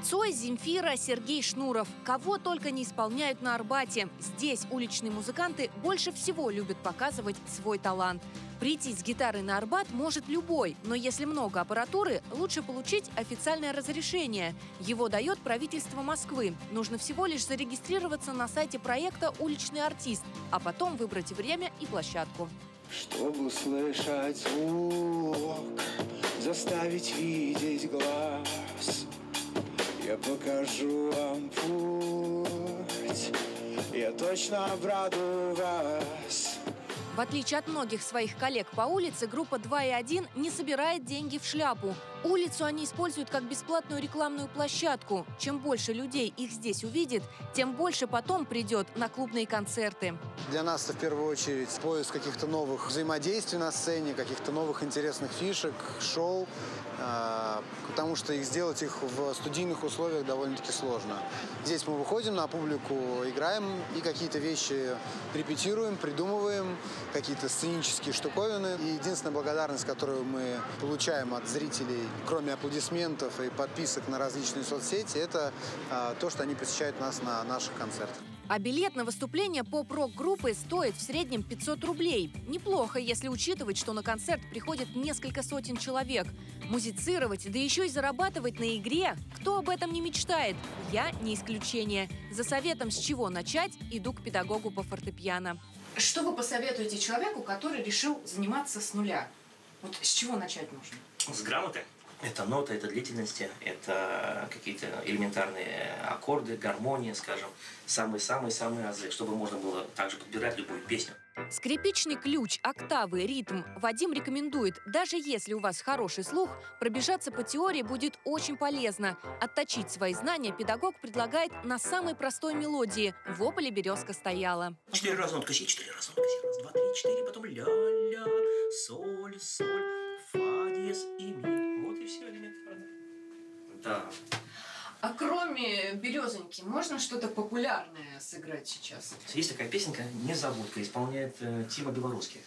Цой, Земфира, Сергей Шнуров. Кого только не исполняют на Арбате. Здесь уличные музыканты больше всего любят показывать свой талант. Прийти с гитарой на Арбат может любой, но если много аппаратуры, лучше получить официальное разрешение. Его дает правительство Москвы. Нужно всего лишь зарегистрироваться на сайте проекта «Уличный артист», а потом выбрать время и площадку. Чтобы услышать звук, заставить видеть глаз, я покажу вам путь, я точно обрадую вас. В отличие от многих своих коллег по улице, группа 2 и 1 не собирает деньги в шляпу. Улицу они используют как бесплатную рекламную площадку. Чем больше людей их здесь увидит, тем больше потом придет на клубные концерты. Для нас это в первую очередь поиск каких-то новых взаимодействий на сцене, каких-то новых интересных фишек, шоу, потому что сделать их в студийных условиях довольно-таки сложно. Здесь мы выходим на публику, играем и какие-то вещи репетируем, придумываем, какие-то сценические штуковины. И единственная благодарность, которую мы получаем от зрителей, кроме аплодисментов и подписок на различные соцсети, это то, что они посещают нас на наших концертах. А билет на выступление поп-рок-группы стоит в среднем 500 рублей. Неплохо, если учитывать, что на концерт приходит несколько сотен человек. Музицировать, да еще и зарабатывать на игре – кто об этом не мечтает? Я не исключение. За советом, с чего начать, иду к педагогу по фортепиано. Что вы посоветуете человеку, который решил заниматься с нуля? Вот с чего начать нужно? С грамоты. Это ноты, это длительности, это какие-то элементарные аккорды, гармония, скажем. Самые-самые азы, чтобы можно было также подбирать любую песню. Скрипичный ключ, октавы, ритм Вадим рекомендует. Даже если у вас хороший слух, пробежаться по теории будет очень полезно. Отточить свои знания педагог предлагает на самой простой мелодии «В ополе березка стояла». 4 раза нотка си, 4 раза нотка си. Раз, два, три, 4, потом ля-ля, соль, фа, диез и ми. Вот и все элементарно. Да. А кроме «Березоньки» можно что-то популярное сыграть сейчас? Есть такая песенка «Незабудка», исполняет Тима Белорусских.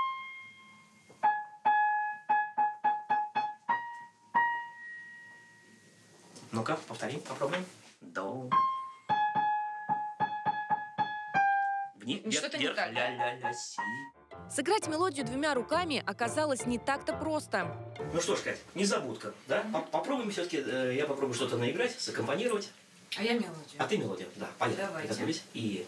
Ну-ка, повтори, попробуем. До. Вниз, вверх, ля-ля-ля, си. Сыграть мелодию двумя руками оказалось не так-то просто. Ну что ж, Кать, незабудка, да? Попробуем все-таки, я попробую что-то наиграть, саккомпанировать. А я мелодию. А ты мелодию, да, поехали. Давайте. Готовись. И...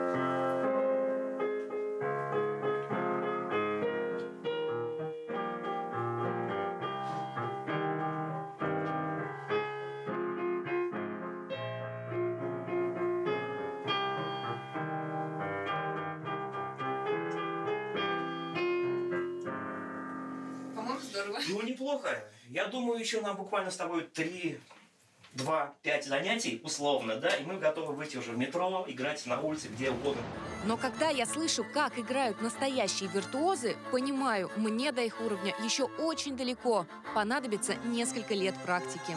Здорово. Ну, неплохо. Я думаю, еще нам буквально с тобой 3, 2, 5 занятий, условно, да, и мы готовы выйти уже в метро, играть на улице, где угодно. Но когда я слышу, как играют настоящие виртуозы, понимаю, мне до их уровня еще очень далеко. Понадобится несколько лет практики.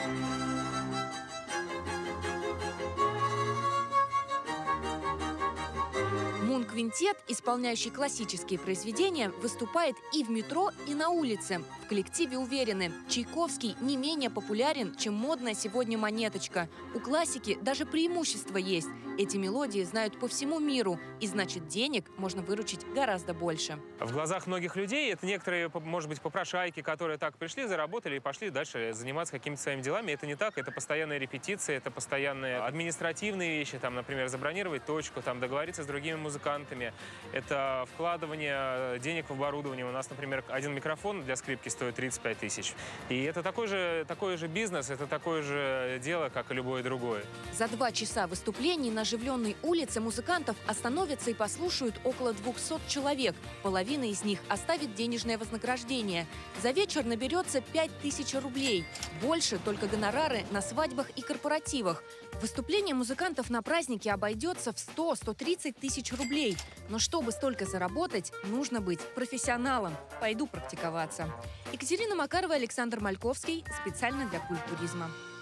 Мун-квинтет, исполняющий классические произведения, выступает и в метро, и на улице. В коллективе уверены, Чайковский не менее популярен, чем модная сегодня монеточка. У классики даже преимущество есть. Эти мелодии знают по всему миру, и значит, денег можно выручить гораздо больше. В глазах многих людей это некоторые, может быть, попрошайки, которые так пришли, заработали и пошли дальше заниматься какими-то своими делами. Это не так, это постоянные репетиции, это постоянные административные вещи, там, например, забронировать точку, там, договориться с другими музыкантами. Это вкладывание денег в оборудование. У нас, например, один микрофон для скрипки стоит 35 тысяч. И это такой же бизнес, это такое же дело, как и любое другое. За 2 часа выступлений на оживленной улице музыкантов остановятся и послушают около 200 человек. Половина из них оставит денежное вознаграждение. За вечер наберется 5000 рублей. Больше только гонорары на свадьбах и корпоративах. Выступление музыкантов на празднике обойдется в 100-130 тысяч рублей. Но чтобы столько заработать, нужно быть профессионалом. Пойду практиковаться. Екатерина Макарова, Александр Мальковский. Специально для Культуризма.